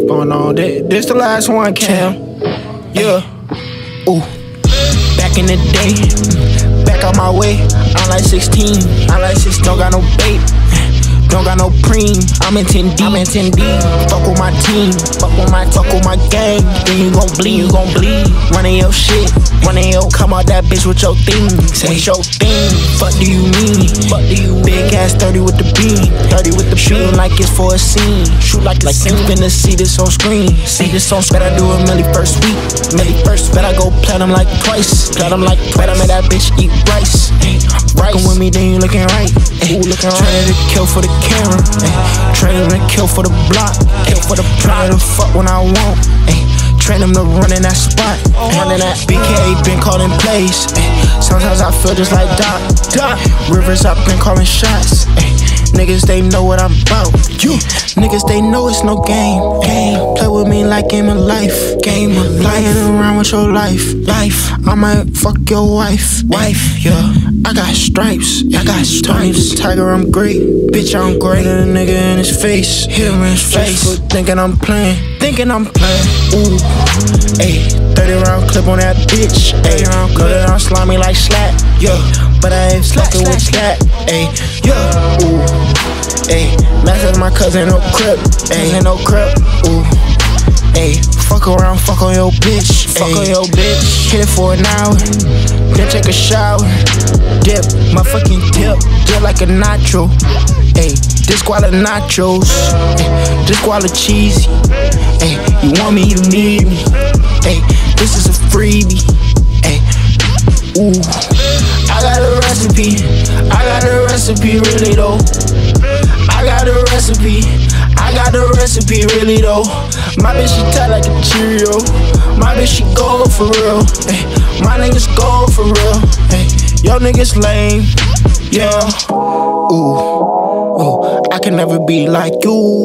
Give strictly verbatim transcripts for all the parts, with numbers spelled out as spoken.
stuff going on. This, this the last one, Cam. Yeah. Ooh. Back in the day, back on my way. I'm like sixteen. I'm like sixteen. Don't got no bait. Don't got no preem, I'm in ten deep, I'm in ten deep. Fuck with my team, fuck with my, fuck with my gang. Then you gon' bleed, you gon' bleed. Running your shit, running your, come out that bitch with your thing. Say your thing, fuck do you mean? Fuck do you big ass thirty with the beam, thirty with the shooting like it's for a scene. Shoot like like you finna see this on screen. See this on, bet I do a milli first week, milli first. Bet I go platinum like twice, platinum like twice. Bet I make that bitch eat rice. Rice with me, then you looking right. Ooh, looking right. Trying to kill for the camera, ayy. Train him to kill for the block, kill for the block. To fuck when I want, ayy. Train him to run in that spot, running that B K been calling plays, ayy. Sometimes I feel just like Doc, Doc. Rivers I've been calling shots, ayy. Niggas they know what I'm about, you. Niggas they know it's no game, game. Play with me like game of life, game of life. Playing around with your life, life. I might fuck your wife, wife, yeah. I got stripes, I got stripes. Tiger, I'm great, bitch, I'm great. Hit a nigga in his face, hit him in his face. Thinking I'm playing, thinking I'm playing. Ooh, ayy, thirty round clip on that bitch. Ayy, know that I'm slimy like Slack, yeah. But I ain't fucking with that, ayy, yeah. Ooh, ayy, that's my cousin, no crip, ayy, no crip. Ooh, ayy, fuck around, fuck on your bitch, fuck on your bitch. Hit it for an hour, then take a shower. Dip, my fucking dip, dip like a nacho. Ayy, this guala nachos, ayy, this guala cheesy. Ayy, you want me, you need me. Ayy, this is a freebie. Ayy, ooh, I got a recipe, I got a recipe, really though. I got a recipe, I got a recipe, really though. My bitch she tight like a Cheerio, my bitch she gold for real. Ay, my niggas gold for real. Ay, yo niggas lame, yeah. Ooh, ooh, I can never be like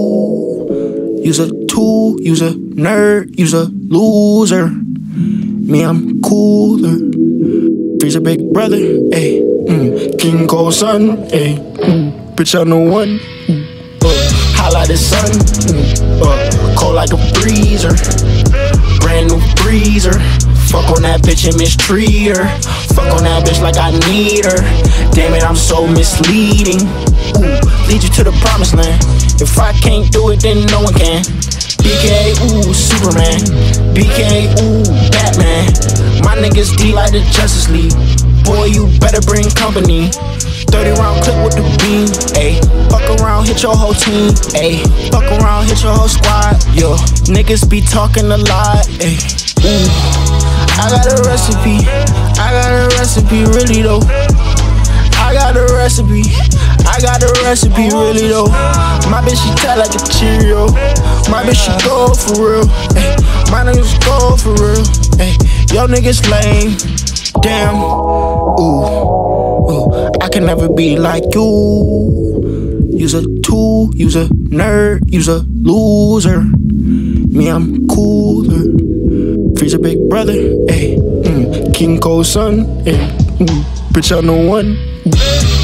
you. You's a tool, you's a nerd, you's a loser. Me, I'm cooler. Freezer big brother, ayy. Mm, King Cole son, ayy. Mm, bitch I'm the one. Mm, uh, hot like the sun. Mm, uh, cold like a freezer. Brand new freezer. Fuck on that bitch and mistreat her. Fuck on that bitch like I need her. Damn it, I'm so misleading. Ooh, lead you to the promised land. If I can't do it, then no one can. B K, ooh, Superman. B K, ooh, Batman. My niggas D like the Justice League. Boy, you better bring company. thirty round clip with the beam, ayy. Fuck around, hit your whole team, ayy. Fuck around, hit your whole squad, yo. Niggas be talking a lot, ayy. Ooh, I got a recipe, I got a recipe, really though. I got a recipe, I got a recipe, really though. My bitch she tight like a Cheerio, my bitch she gold for real, ayy. My niggas gold for real, ayy. Yo niggas lame, damn. Ooh, ooh, I can never be like you. You's a tool, you's a nerd, you's a loser. Me, I'm cooler. Freezer big brother, ayy. Mm, King Cole son, ayy. Mm, bitch I'm the one.